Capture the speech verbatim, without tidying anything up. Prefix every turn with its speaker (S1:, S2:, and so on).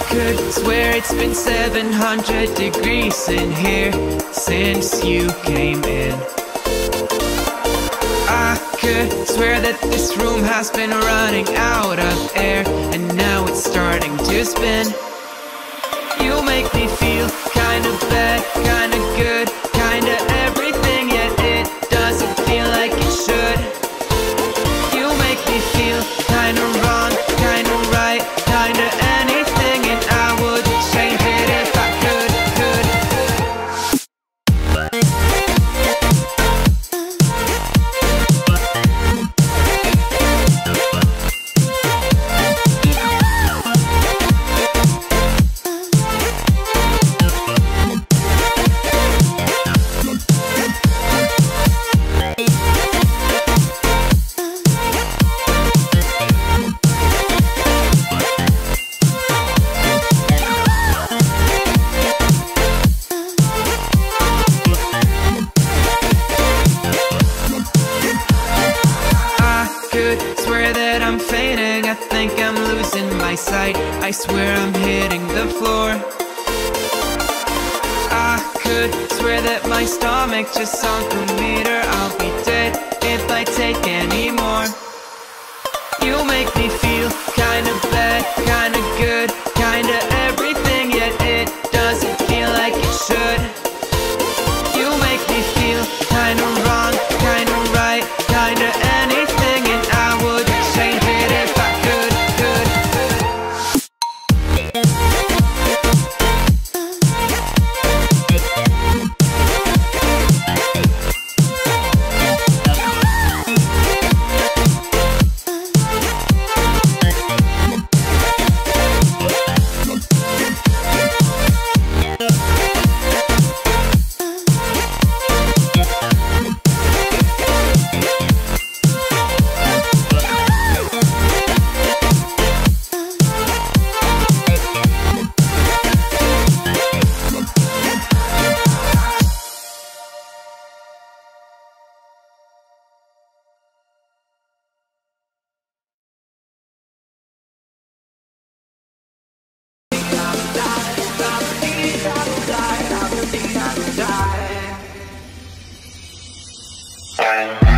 S1: could swear it's been seven hundred degrees in here since you came in. I could swear that this room has been running out of air, and now it's starting to spin. You make me feel kinda bad, kinda good, kinda everything, yet it doesn't feel like it should. You make me feel kinda wrong, kinda right, kinda anything, and I would change it if I could, could, swear that I'm fainting, I think I'm losing my sight, I swear I'm hitting the floor. I could swear that my stomach just sunk a meter, I'll be dead if I take any more. You make me feel kinda bad, kinda good, kinda everything, yet it doesn't feel like it should. You make me feel kinda wrong, kinda right, kinda anything, and I would change it if I could, could,
S2: die.